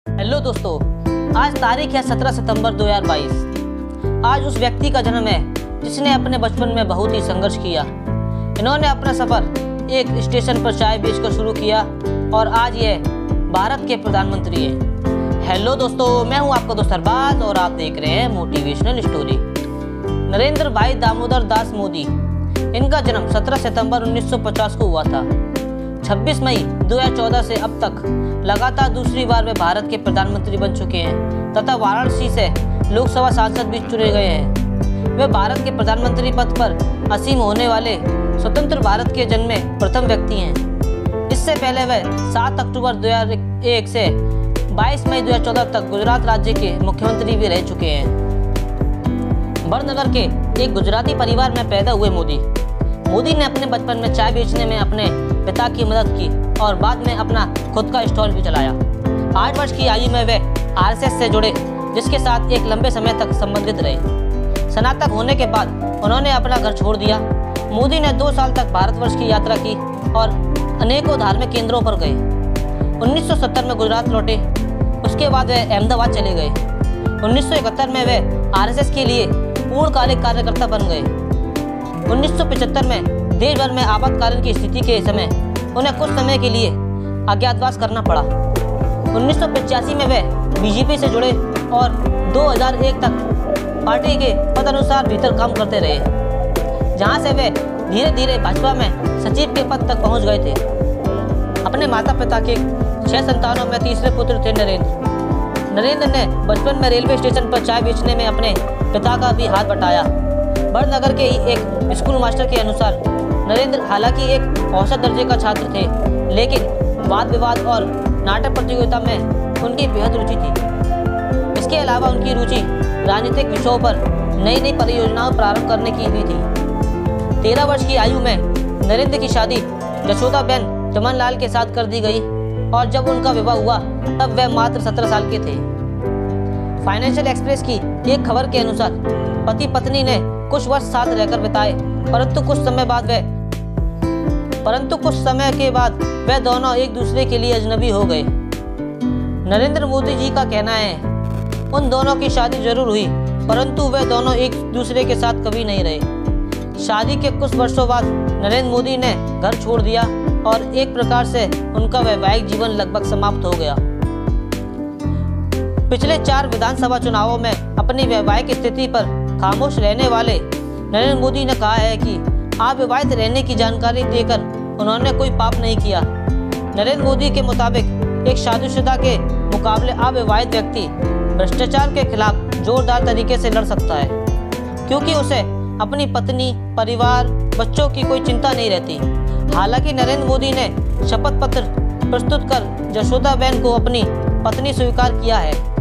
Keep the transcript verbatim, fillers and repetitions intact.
Hello दोस्तों, आज तारीख है सत्रह सितंबर दो हज़ार बाईस। आज उस व्यक्ति का जन्म है जिसने अपने बचपन में बहुत ही संघर्ष किया। इन्होंने अपना सफ़र एक स्टेशन पर चाय बेचकर शुरू किया और आज यह भारत के प्रधानमंत्री हैं। हेलो दोस्तों, मैं हूं आपका दोस्त अरबाज और आप देख रहे हैं मोटिवेशनल स्टोरी। नरेंद्र भाई दामोदर दास मोदी, इनका जन्म सत्रह सितंबर उन्नीस सौ पचास को हुआ था। छब्बीस मई दो हज़ार चौदह से अब तक लगातार दूसरी बार वे भारत के प्रधानमंत्री बन चुके हैं तथा वाराणसी से लोकसभा सांसद भी चुने गए हैं। वे भारत के प्रधानमंत्री पद पर असीम होने वाले स्वतंत्र भारत के जन्मे प्रथम व्यक्ति हैं। इससे पहले वे सात अक्टूबर दो हज़ार एक से बाईस मई दो हज़ार चौदह तक गुजरात राज्य के मुख्यमंत्री भी रह चुके हैं। बड़नगर के एक गुजराती परिवार में पैदा हुए मोदी मोदी ने अपने बचपन में चाय बेचने में अपने पिता की मदद की और बाद में अपना खुद का स्टॉल भी चलाया। आठ वर्ष की आयु में वे आर एस एस से जुड़े, जिसके साथ एक लंबे समय तक संबंधित रहे। स्नातक होने के बाद उन्होंने अपना घर छोड़ दिया। मोदी ने दो साल तक भारतवर्ष की यात्रा की और अनेकों धार्मिक केंद्रों पर गए। उन्नीस सौ सत्तर में गुजरात लौटे। उसके बाद वे अहमदाबाद चले गए। उन्नीस सौ इकहत्तर में वे आर एस एस के लिए पूर्णकालिक कार्यकर्ता बन गए। उन्नीस सौ पचहत्तर में देश भर में आपातकालीन की स्थिति के समय उन्हें कुछ समय के लिए अज्ञातवास करना पड़ा। उन्नीस सौ पचासी में वे बी जे पी से जुड़े और दो हज़ार एक तक पार्टी के पदानुसार भीतर काम करते रहे, जहां से वे धीरे धीरे भाजपा में सचिव के पद तक पहुंच गए थे। अपने माता पिता के छह संतानों में तीसरे पुत्र थे नरेंद्र। नरेंद्र ने बचपन में रेलवे स्टेशन पर चाय बेचने में अपने पिता का भी हाथ बटाया। बड़नगर के ही एक स्कूल मास्टर के अनुसार नरेंद्र हालांकि एक औसत दर्जे का छात्र थे, लेकिन वाद विवाद और नाटक प्रतियोगिता में उनकी बेहद रुचि थी। इसके अलावा उनकी रुचि राजनीतिक विषयों पर नई नई परियोजनाएं प्रारंभ करने की भी थी। तेरह वर्ष की आयु में नरेंद्र की शादी यशोदाबेन चमनलाल के साथ कर दी गई और जब उनका विवाह हुआ तब वह मात्र सत्रह साल के थे। फाइनेंशियल एक्सप्रेस की एक खबर के अनुसार पति पत्नी ने कुछ वर्ष साथ रहकर बिताए, परंतु कुछ समय बाद वे परंतु कुछ समय के बाद वे दोनों एक दूसरे के लिए अजनबी हो गए। नरेंद्र मोदी जी का कहना है, उन दोनों की शादी जरूर हुई, परंतु वे दोनों एक दूसरे के साथ कभी नहीं रहे। शादी के कुछ वर्षों बाद नरेंद्र मोदी ने घर छोड़ दिया और एक प्रकार से उनका वैवाहिक जीवन लगभग समाप्त हो गया। पिछले चार विधानसभा चुनावों में अपनी वैवाहिक स्थिति पर खामोश रहने वाले नरेंद्र मोदी ने कहा है कि अविवाहित रहने की जानकारी देकर उन्होंने कोई पाप नहीं किया। नरेंद्र मोदी के मुताबिक एक शादीशुदा के मुकाबले अविवाहित व्यक्ति भ्रष्टाचार के खिलाफ जोरदार तरीके से लड़ सकता है, क्योंकि उसे अपनी पत्नी, परिवार, बच्चों की कोई चिंता नहीं रहती। हालांकि नरेंद्र मोदी ने शपथ पत्र प्रस्तुत कर यशोदाबेन को अपनी पत्नी स्वीकार किया है।